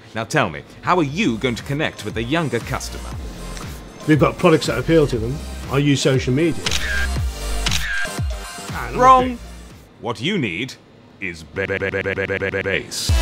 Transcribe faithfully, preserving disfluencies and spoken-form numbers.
Now tell me, how are you going to connect with the younger customer? We've got products that appeal to them. I use social media. Wrong! What you need is bass.